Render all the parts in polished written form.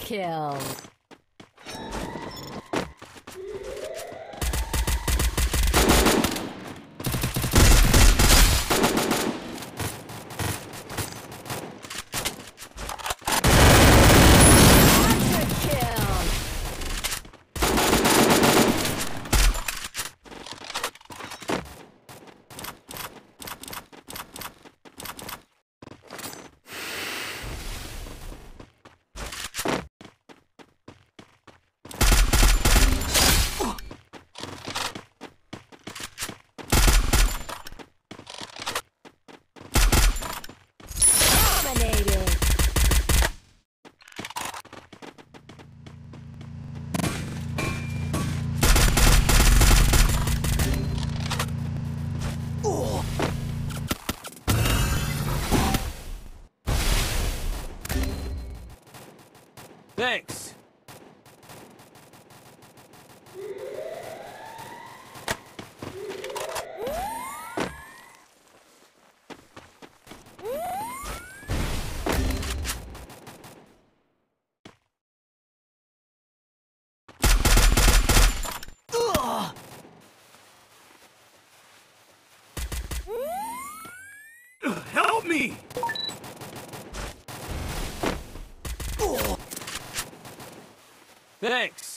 kill. Dominating. Thanks. Help me! Thanks.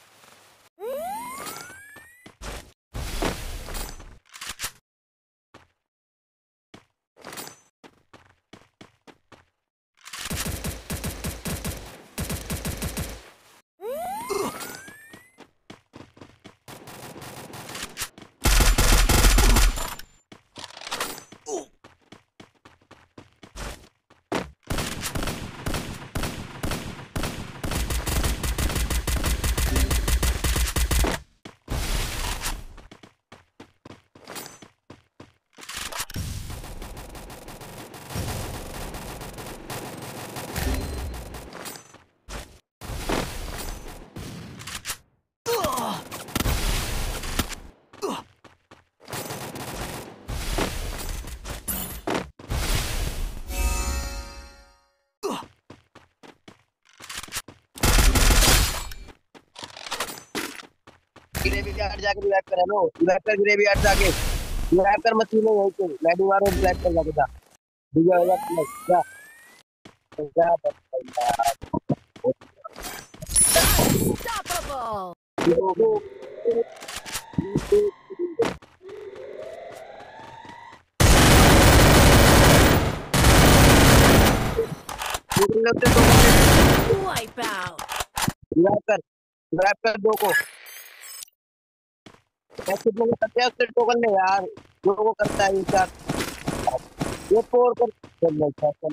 Graveyard जाके revive करा लो, रिवाइव कर ग्रेवयार्ड जाके, रिवाइव कर मत लो यहीं पे, मैं दीवार और रिवाइव कर जाके जा, दिया वाला जा, जा Unstoppable. Wipe out. रिवाइव कर दो को, ऐसे लोग करते हैं उससे टोकन ले यार, जो वो करता है ये चार, ये फोर कर, चल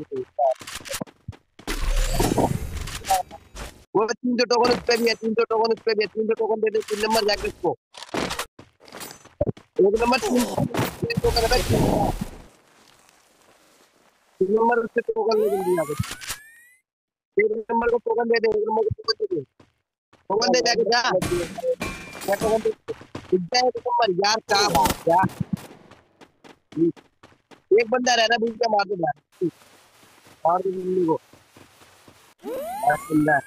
वो 300 टोकन उस पे भी है, 300 टोकन उस पे भी है, 300 टोकन दे दे 3 नंबर जाके उसको, 1 नंबर 3 टोकन है, 3 नंबर उससे टोकन ले जल्दी जाके, 1 नंबर को टोकन दे दे, 1 नंबर को टोकन दे जाके जा, क्या टोकन दे, इतना है नंबर यार, क्या बात यार, एक बंदा रहना बीच में मार दो यार, मार दो बिल्ली को, बंदा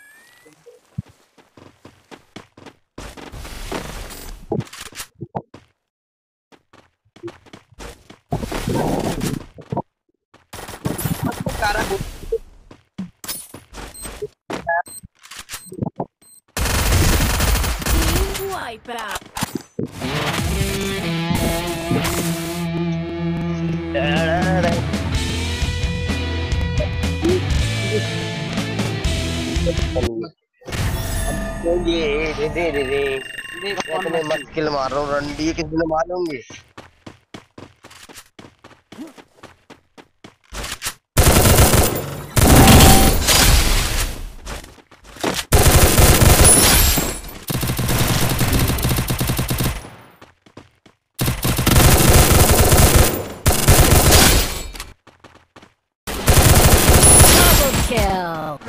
Wipe out. ये दे मैं मस्त किल मार रहा हूँ, रंडी किसी ने मारूंगी। Kill.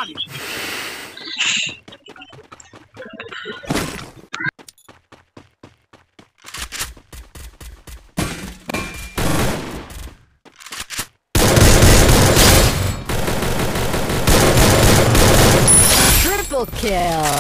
body. Triple kill.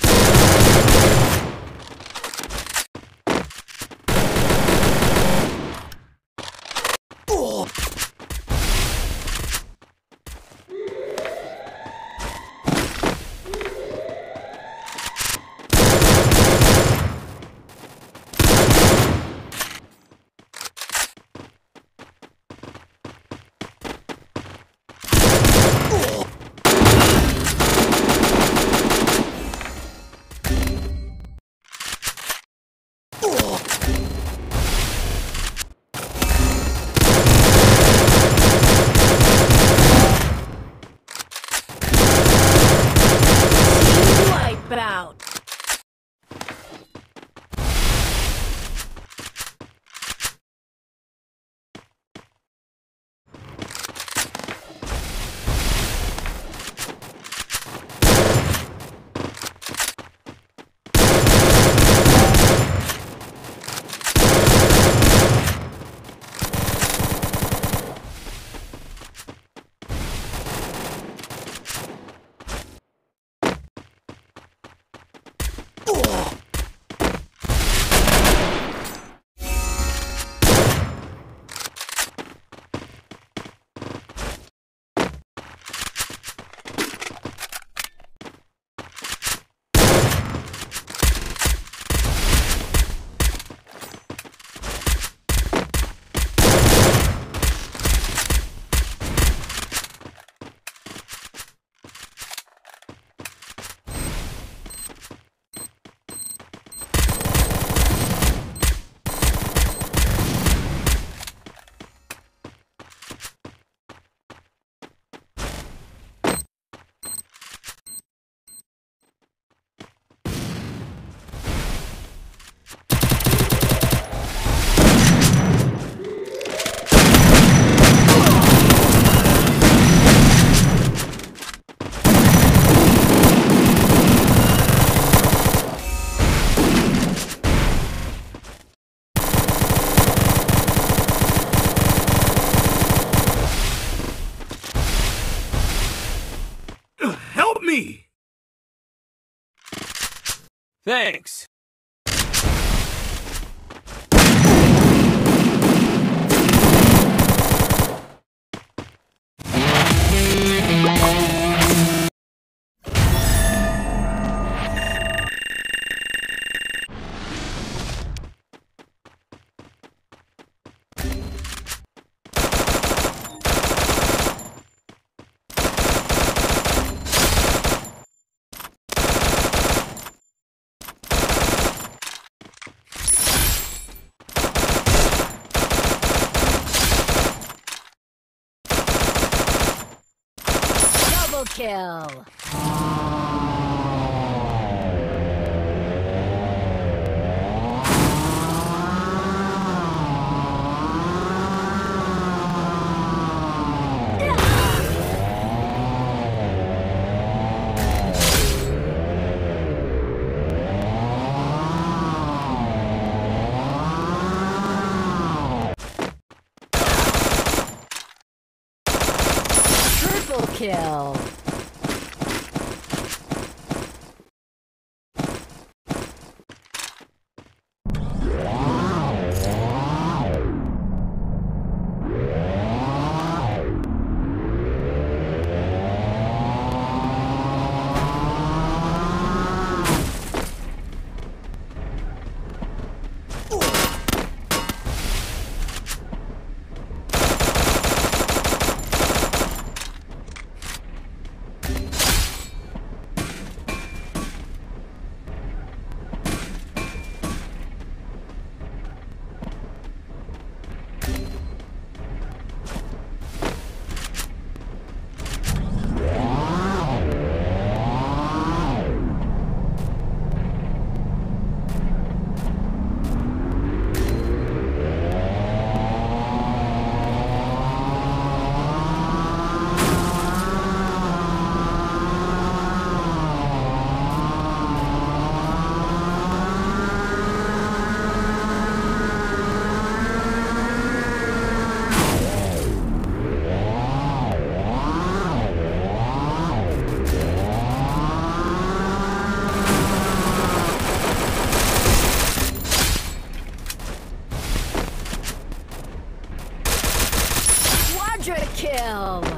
Out. Me. Thanks. Double kill. Triple kill. kill.